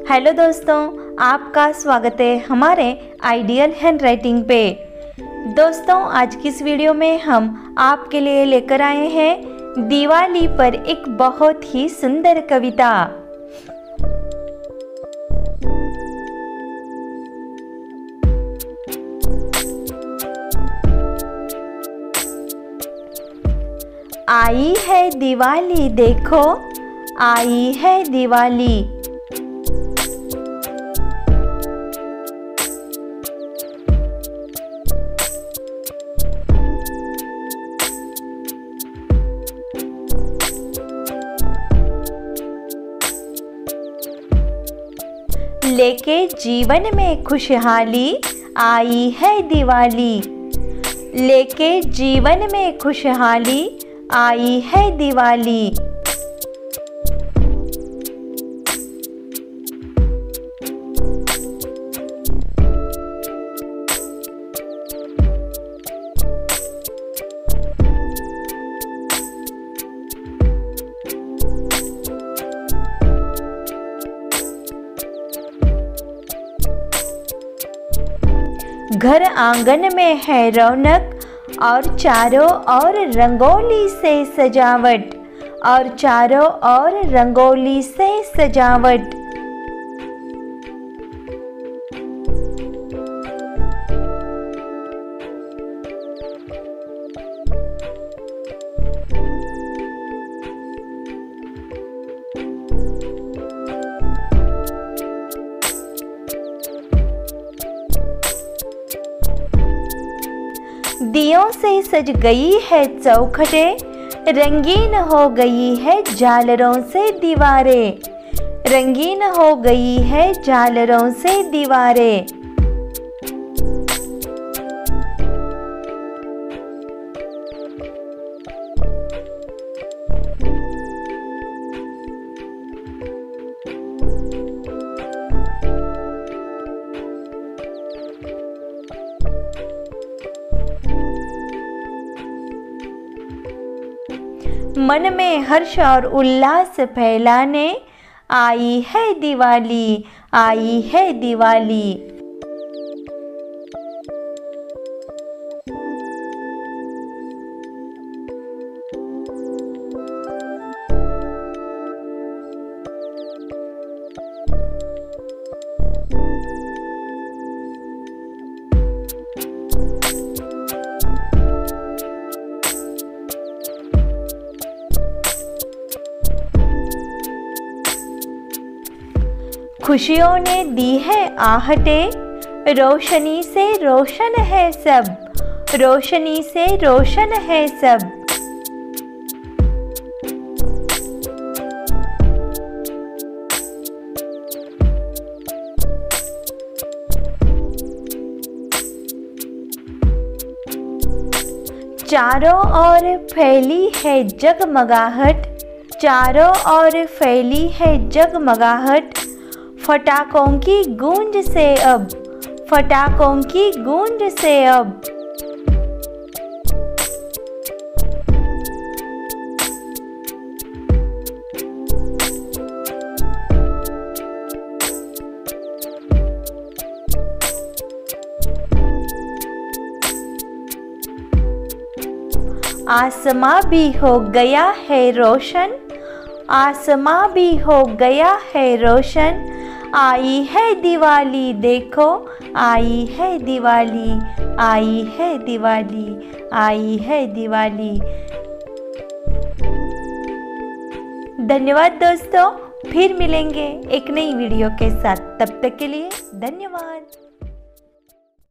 Hello दोस्तों, आपका स्वागत है हमारे आइडियल हैंडराइटिंग पे। दोस्तों, आज की इस वीडियो में हम आपके लिए लेकर आए हैं दिवाली पर एक बहुत ही सुंदर कविता। आई है दिवाली देखो, आई है दिवाली। लेके जीवन में खुशहाली आई है दिवाली। लेके जीवन में खुशहाली आई है दिवाली। घर आंगन में है रौनक और चारों ओर रंगोली से सजावट, और चारों ओर रंगोली से सजावट। दियों से सज गई है चौखटें, रंगीन हो गई है झालरों से दीवारें, रंगीन हो गई है झालरों से दीवारें। मन में हर्ष और उल्लास फैलाने आई है दिवाली, आई है दिवाली। खुशियों ने दी है आहटें, रोशनी से रोशन है सब, रोशनी से रोशन है सब। चारों ओर फैली है जगमगाहट, चारों ओर फैली है जगमगाहट। फटाकों की गूंज से अब, फटाकों की गूंज से अब। आसमां भी हो गया है रोशन, आसमां भी हो गया है रोशन। आई है दिवाली देखो, आई है दिवाली, आई है दिवाली, आई है दिवाली। धन्यवाद दोस्तों, फिर मिलेंगे एक नई वीडियो के साथ। तब तक के लिए धन्यवाद।